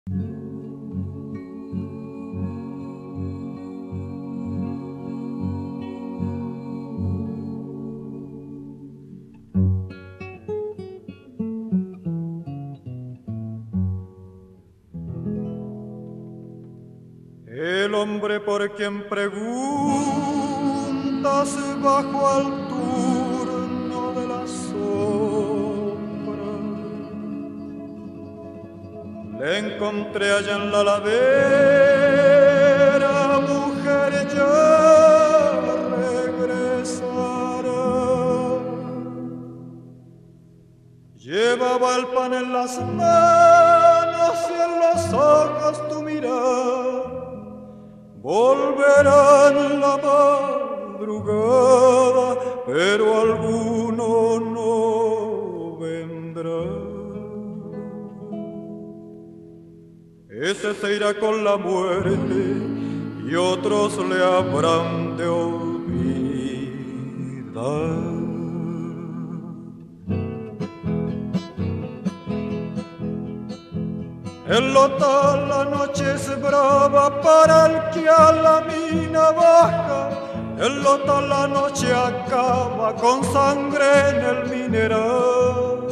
El hombre por quien preguntas bajo al turno de la sombra, le encontré allá en la ladera, mujer, ya regresará. Llevaba el pan en las manos y en los ojos tu mirada. Volverán la madrugada, pero alguno no vendrá. Ese se irá con la muerte y otros le habrán de olvidar. En Lota la noche es brava para el que a la mina baja. En Lota la noche acaba con sangre en el mineral.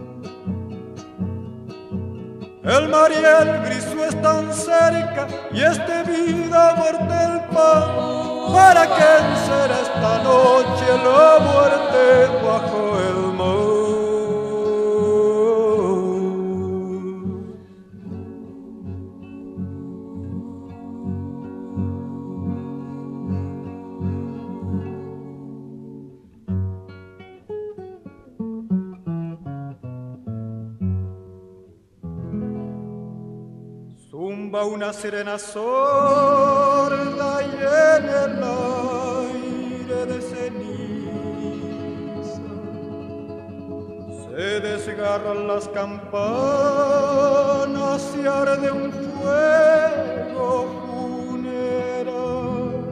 El mar y el grisú están cerca y es de vida, muerte el pan. ¿Para quién será esta noche la muerte bajo el mar? Zumba una sirena sorda y en el aire de ceniza se desgarran las campanas y arde un fuego funeral.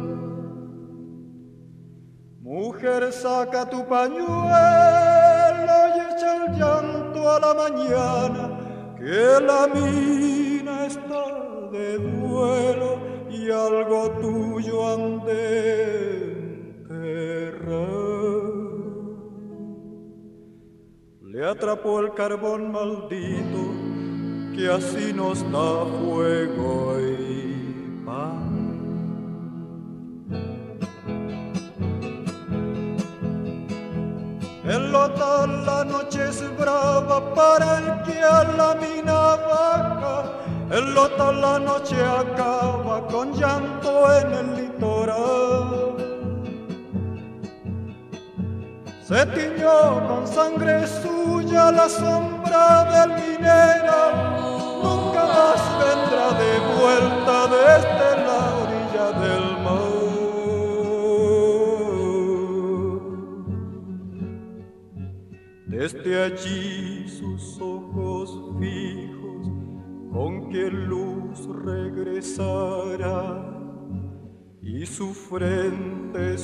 Mujer, saca tu pañuelo y echa el llanto a la mañana, que la mina está de duelo y algo tuyo han de enterrar. Le atrapó el carbón maldito que así nos da fuego y pan. En Lota la noche es brava para el que a la mina baja. En Lota la noche acaba con llanto en el litoral. Se tiñó con sangre suya la sombra del minero. Nunca más vendrá de vuelta desde la orilla del mar. Desde allí sus ojos fijos, con qué luz regresará, y su frente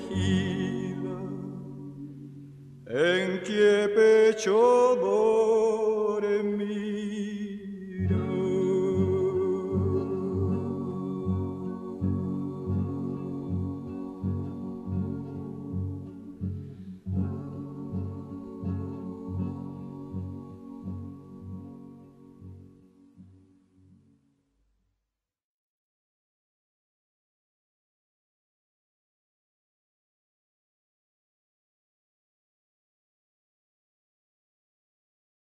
sumergida, en qué pecho